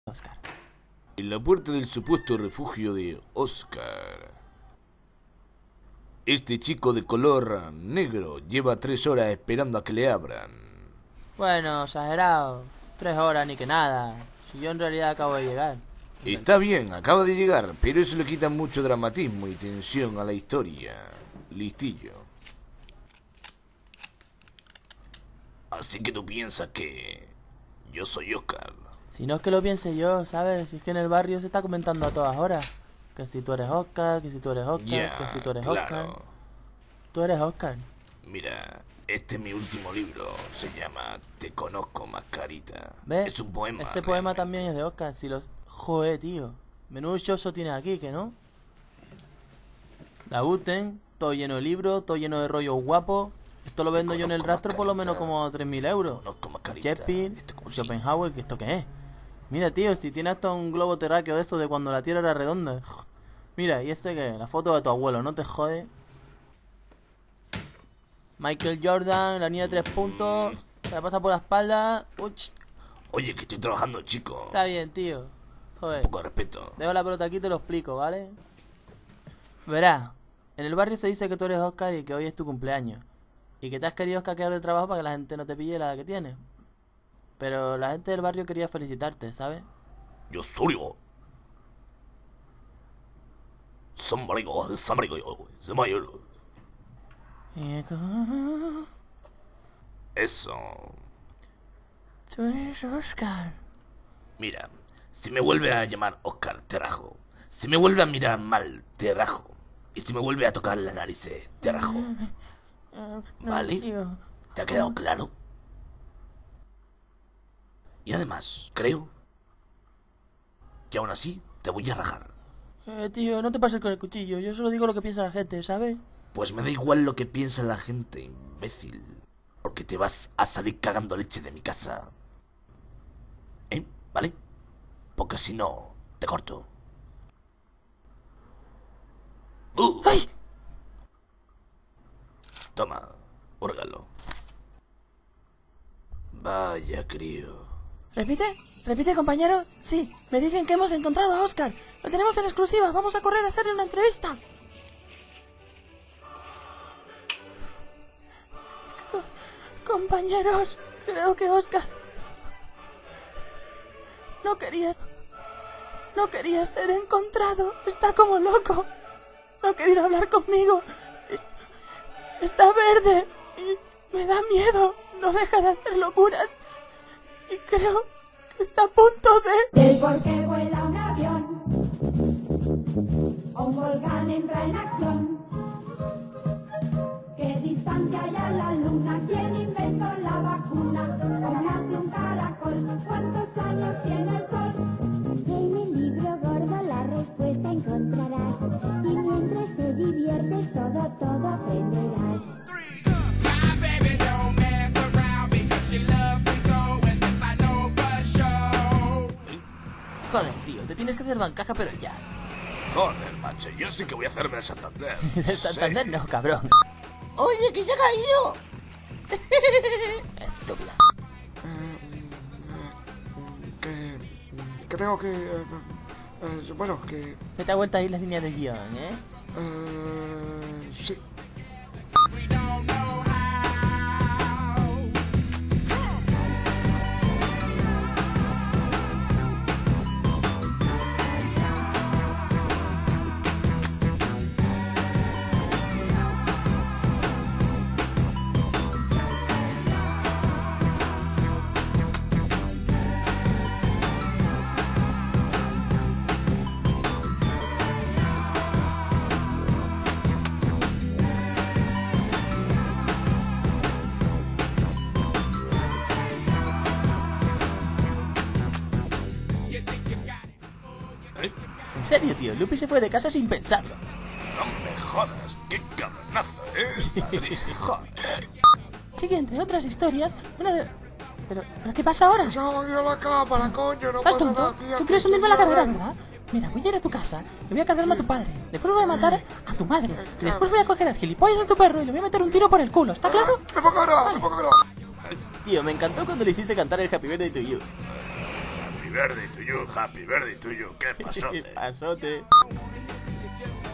Oscar. En la puerta del supuesto refugio de Oscar. Este chico de color negro lleva 3 horas esperando a que le abran. Bueno, exagerado. 3 horas ni que nada. Si yo en realidad acabo de llegar. Está bien, acaba de llegar, pero eso le quita mucho dramatismo y tensión a la historia. Listillo. Así que tú piensas que yo soy Oscar. Si no es que lo piense yo, ¿sabes? Si es que en el barrio se está comentando a todas horas. Que si tú eres Oscar, que si tú eres Oscar, Ya, que si tú eres claro. Oscar. Tú eres Oscar. Mira, este es mi último libro. Se llama Te conozco, mascarita. ¿Ves? Es un poema. Ese poema realmente. también es de Oscar. Si los... Joder, tío. Menudo choso tienes aquí, ¿que no? La Buten, todo lleno de libros, todo lleno de rollos guapos. Esto lo vendo yo en el conozco, rastro por lo menos mascarita. como 3.000 euros. Conozco, mascarita. Shakespeare, Esto como Schopenhauer, ¿que esto qué es? Mira, tío, si tiene hasta un globo terráqueo de esto de cuando la Tierra era redonda. Mira, ¿y este qué? La foto de tu abuelo, ¿no te jode? Michael Jordan, la niña de 3 puntos. Se la pasa por la espalda. Uch, Oye, que estoy trabajando, chico. está bien, tío. Joder. Un poco de respeto. Dejo la pelota aquí y te lo explico, ¿vale? Verás, en el barrio se dice que tú eres Oscar y que hoy es tu cumpleaños. Y que te has querido escaquear del trabajo para que la gente no te pille la edad que tienes. Pero la gente del barrio quería felicitarte, ¿sabes? Yo soy yo. Eso. Tú eres Oscar. Mira, si me vuelve a llamar Oscar, te rajo. Si me vuelve a mirar mal, te rajo. Y si me vuelve a tocar la nariz, te rajo. ¿Vale? Tío. ¿Te ha quedado claro? Y además, creo que aún así te voy a rajar. Tío, no te pases con el cuchillo. Yo solo digo lo que piensa la gente, ¿sabes? Pues me da igual lo que piensa la gente, imbécil. Porque te vas a salir cagando leche de mi casa. ¿Vale? Porque si no, te corto. ¡Ay! Toma, órgalo. Vaya, crío. ¿Repite, compañero? Sí, me dicen que hemos encontrado a Oscar. Lo tenemos en exclusiva. Vamos a correr a hacerle una entrevista. Compañeros, creo que Oscar no quería ser encontrado. Está como loco. No ha querido hablar conmigo. Está verde y me da miedo. No deja de hacer locuras. Y creo que está a punto de... El por qué vuela un avión o un volcán entra en acción. ¿Qué distancia hay a la luna? ¿Quién inventó la vacuna? ¿Cómo nace un caracol? ¿Cuántos años tiene el sol? En el libro gordo la respuesta encontrarás. Y mientras te diviertes todo aprenderás. Joder, tío, te tienes que hacer bancaja, pero ya. Joder, macho, yo sí que voy a hacerme el Santander. El Santander no, cabrón. Oye, que ya ha caído. Estúpida. Que tengo que... bueno, que... Se te ha vuelto a ir la línea del guión, ¿eh? sí. En serio, tío, Lupi se fue de casa sin pensarlo. No me jodas, qué cabronazo, Madrid, joder. Sí que entre otras historias, una de... ¿Pero qué pasa ahora? Se ha jodido la cámara, coño, no ¿Estás pasa tonto? nada, tía. ¿Tú quieres hundirme la carrera, verdad? Mira, voy a ir a tu casa, le voy a cargarme a tu padre, después voy a matar a tu madre, y después voy a coger al gilipollas de tu perro y le voy a meter un tiro por el culo, ¿está claro? ¡Me pongo ahora! ¡Me pongo ahora! Tío, me encantó cuando le hiciste cantar el Happy Birthday to You. Happy birthday to you, happy birthday to you. ¿Qué pasote? Pasote.